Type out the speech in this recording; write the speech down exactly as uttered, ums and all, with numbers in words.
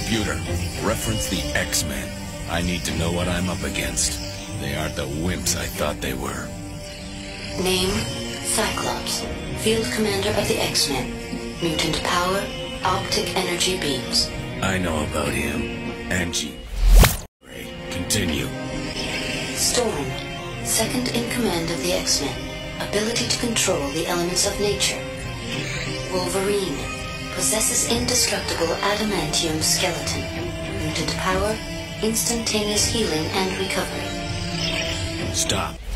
Computer, reference the X-Men. I need to know what I'm up against. They aren't the wimps I thought they were. Name, Cyclops, Field Commander of the X-Men. Mutant power, optic energy beams. I know about him. Angie. Great. Continue. Storm, second in command of the X-Men. Ability to control the elements of nature. Wolverine, possesses indestructible adamantium skeleton. Mutant power, instantaneous healing and recovery. Stop.